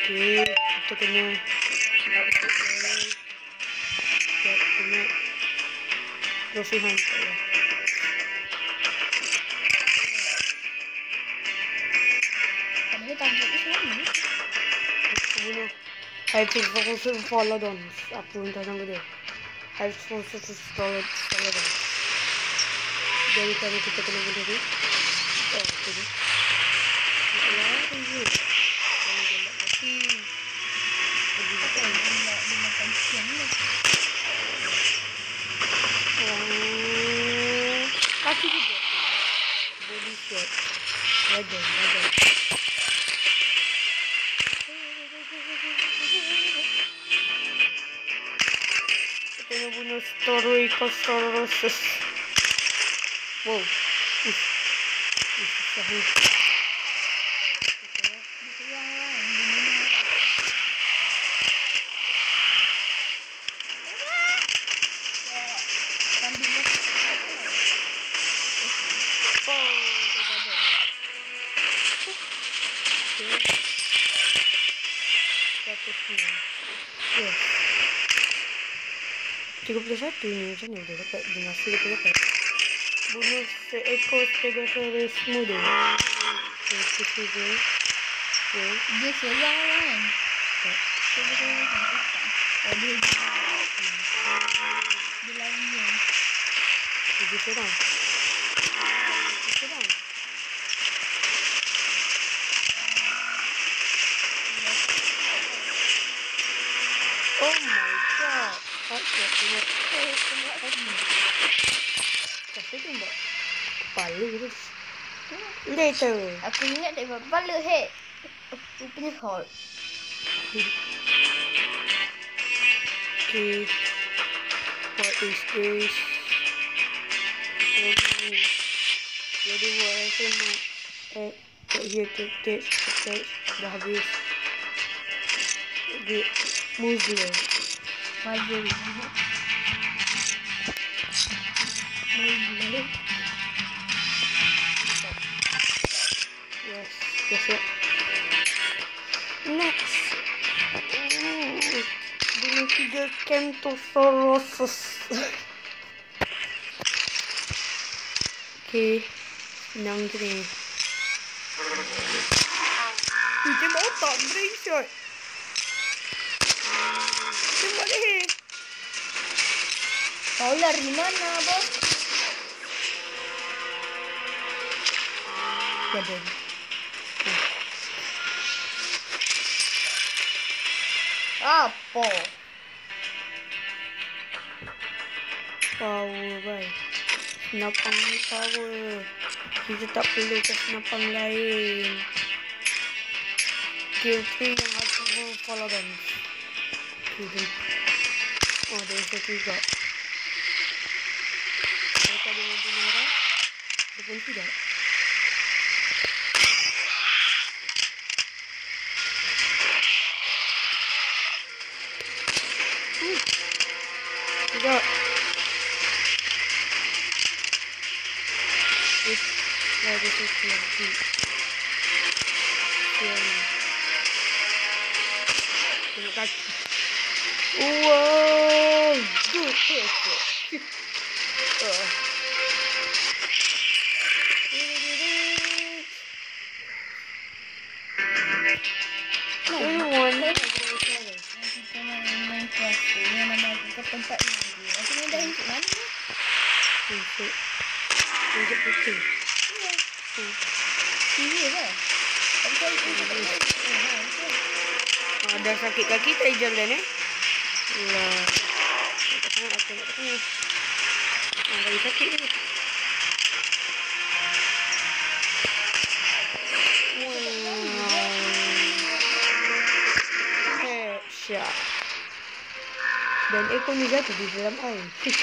Okey, kita kena kena trophy hunt ya. Tapi target itu sama. Bunuh. Herkes fokusu follow on. Aku entah nama dia. Herkes fokusu follow on. Jadi kalau kita kena bunuh dia. Oh, okey. Lari. Kalau dia nak mati. Jadi kita nak dimakan siang ni. Kaki juga. Body shot. Badan. Kita nak bunuh Storoicosaurus. Wow. Susah ni. Yes. 31 ni macam mana dia dapat masa kita dapat bunuh seekor Stegosaurus muda. Itu juga. Dia seorang kan? Tak. Dia lari kan? Dia seorang. Oh my god. Headshot tembak. Tembak tadi. Kasi tembak kepala je. Later. Aku ingat dia kepala head. Rupanya heart. Okay. What is this? Jadi buat rasa nak here to test. Dah habis. Okay. Museum. Yes, that's it. Next. Bunuh 3 Camptosaurus. Okay. Senang je ni. Tembak otak. Brain shot. Tembak leher. Kau lari mana, bos? Badan. Apa? Power, bye. Senapang ni power. Kita tak perlu ke senapang lain. Kill 3 yang aku follow them. Oh, ada yang satu juga. Mereka ada membunuh orang. Ataupun tidak. Tidak. Ada satu lagi. Tengok kaki. Wow, good perfect. Tempat ni. Aku ni dah hidup mana ni? Hidup putih. Ya. Serius lah. Tak boleh Ada sakit kaki tak jalan lah. Tak sangat aku nak tanya. Lagi sakit ni. Headshot. Dan ekor ni jatuh di dalam air.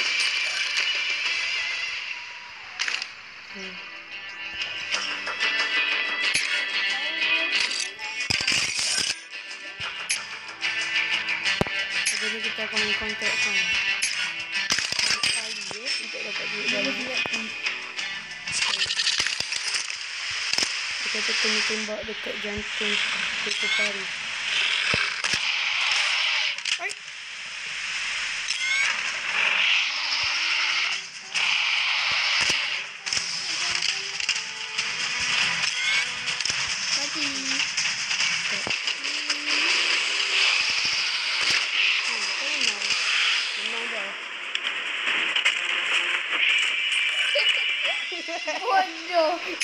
Jadi kita akan mengkontak kan. Sekali untuk dapat duit banyak. Kita kena tembak dekat jantung, dekat paru.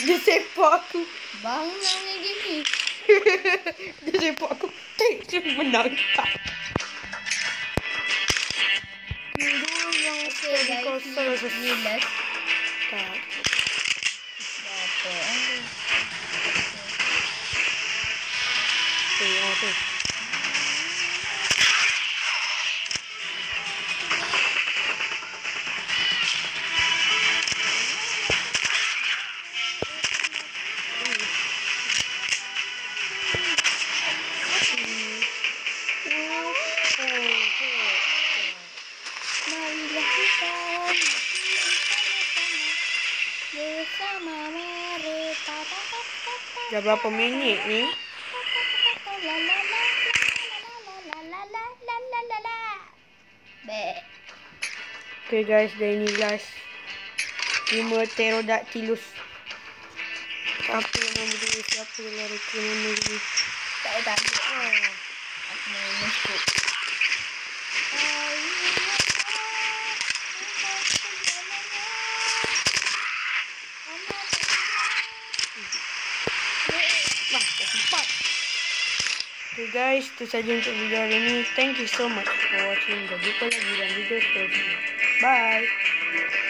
Dia sepak aku. Bangun dengan game ni. Dia sepak aku. Dia menang. Dulu yang Okay guys, ni last. Tak. Apa? Apa? Marilah kita bersama mereka. Dah berapa minit ni? Okay guys, dah ini last 5 Pterodactylus. Apa nama dia? Siapa lah reka nama dia? Tak. Aku main masuk. Okay guys, itu saja untuk video hari ini. Thank you so much for watching. Dan jumpa lagi dalam video seterusnya. Bye.